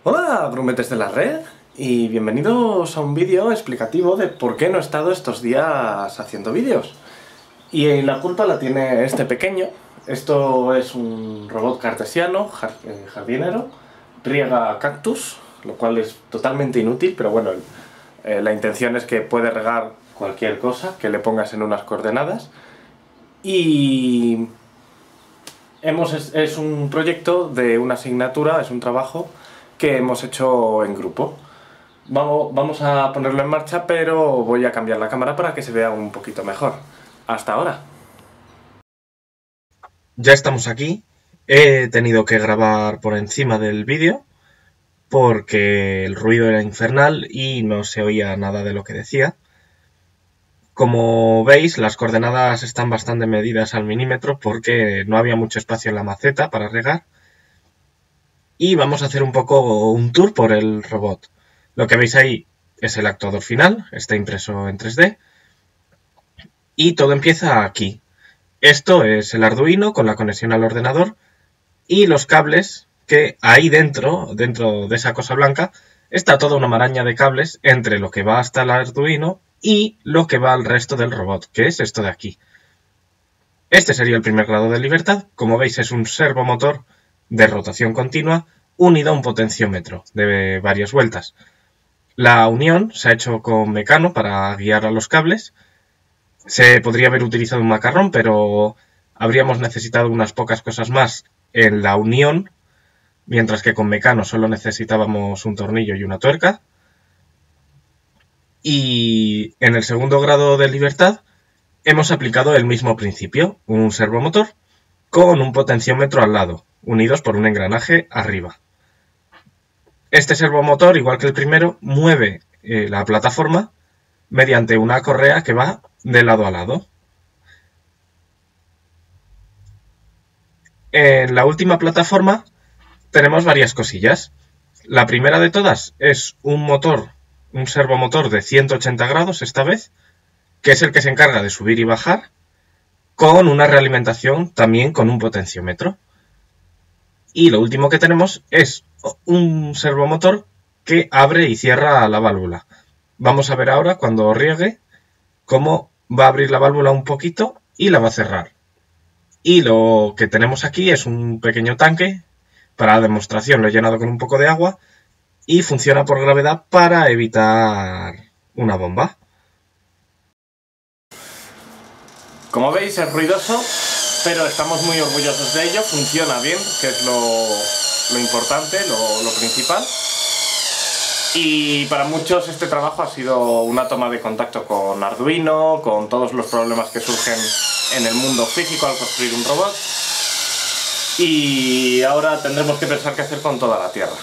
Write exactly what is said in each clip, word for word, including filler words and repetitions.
Hola, grumetes de la red, y bienvenidos a un vídeo explicativo de por qué no he estado estos días haciendo vídeos. Y la culpa la tiene este pequeño. Esto es un robot cartesiano, jardinero, riega cactus, lo cual es totalmente inútil, pero bueno, eh, la intención es que puede regar cualquier cosa que le pongas en unas coordenadas. Y hemos, es, es un proyecto de una asignatura, es un trabajo que hemos hecho en grupo. Vamos, vamos a ponerlo en marcha, pero voy a cambiar la cámara para que se vea un poquito mejor. Hasta ahora. Ya estamos aquí. He tenido que grabar por encima del vídeo porque el ruido era infernal y no se oía nada de lo que decía. Como veis, las coordenadas están bastante medidas al milímetro porque no había mucho espacio en la maceta para regar. Y vamos a hacer un poco un tour por el robot. Lo que veis ahí es el actuador final, está impreso en tres D. Y todo empieza aquí. Esto es el Arduino con la conexión al ordenador y los cables que ahí dentro, dentro de esa cosa blanca, está toda una maraña de cables entre lo que va hasta el Arduino y lo que va al resto del robot, que es esto de aquí. Este sería el primer grado de libertad. Como veis, es un servomotor de rotación continua unido a un potenciómetro de varias vueltas. La unión se ha hecho con mecano para guiar a los cables. Se podría haber utilizado un macarrón, pero habríamos necesitado unas pocas cosas más en la unión, mientras que con mecano solo necesitábamos un tornillo y una tuerca. Y en el segundo grado de libertad hemos aplicado el mismo principio, un servomotor con un potenciómetro al lado, unidos por un engranaje arriba. Este servomotor, igual que el primero, mueve eh, la plataforma mediante una correa que va de lado a lado. En la última plataforma tenemos varias cosillas. La primera de todas es un motor, un servomotor de ciento ochenta grados esta vez, que es el que se encarga de subir y bajar, con una realimentación también con un potenciómetro. Y lo último que tenemos es un servomotor que abre y cierra la válvula. Vamos a ver ahora, cuando riegue, cómo va a abrir la válvula un poquito y la va a cerrar. Y lo que tenemos aquí es un pequeño tanque. Para demostración lo he llenado con un poco de agua y funciona por gravedad para evitar una bomba. Como veis, es ruidoso, pero estamos muy orgullosos de ello. Funciona bien, que es lo, lo importante, lo, lo principal. Y para muchos este trabajo ha sido una toma de contacto con Arduino, con todos los problemas que surgen en el mundo físico al construir un robot. Y ahora tendremos que pensar qué hacer con toda la Tierra.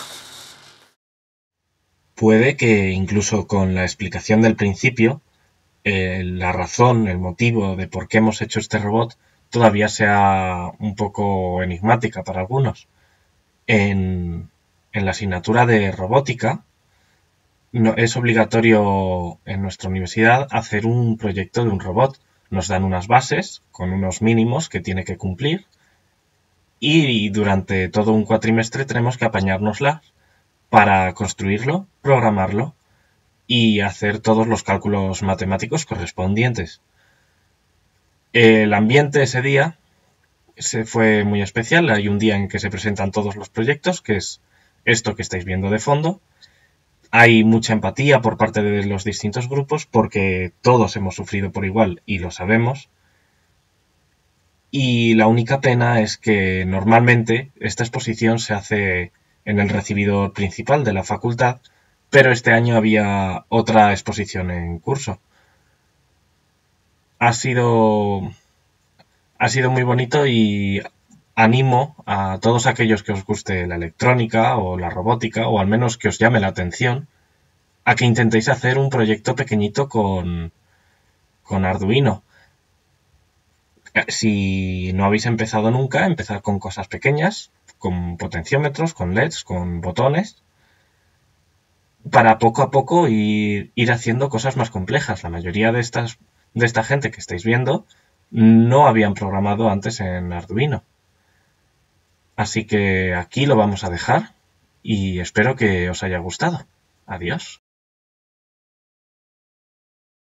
Puede que incluso con la explicación del principio, eh, la razón, el motivo de por qué hemos hecho este robot todavía sea un poco enigmática para algunos. En, en la asignatura de robótica no, es obligatorio en nuestra universidad hacer un proyecto de un robot. Nos dan unas bases con unos mínimos que tiene que cumplir y durante todo un cuatrimestre tenemos que apañárnoslas para construirlo, programarlo y hacer todos los cálculos matemáticos correspondientes. El ambiente ese día se fue muy especial. Hay un día en que se presentan todos los proyectos, que es esto que estáis viendo de fondo. Hay mucha empatía por parte de los distintos grupos porque todos hemos sufrido por igual y lo sabemos. Y la única pena es que normalmente esta exposición se hace en el recibidor principal de la facultad, pero este año había otra exposición en curso. Ha sido, ha sido muy bonito y animo a todos aquellos que os guste la electrónica o la robótica, o al menos que os llame la atención, a que intentéis hacer un proyecto pequeñito con, con Arduino. Si no habéis empezado nunca, empezad con cosas pequeñas, con potenciómetros, con L E Ds, con botones, para poco a poco ir, ir haciendo cosas más complejas. La mayoría de, estas, de esta gente que estáis viendo no habían programado antes en Arduino. Así que aquí lo vamos a dejar. y espero que os haya gustado. Adiós.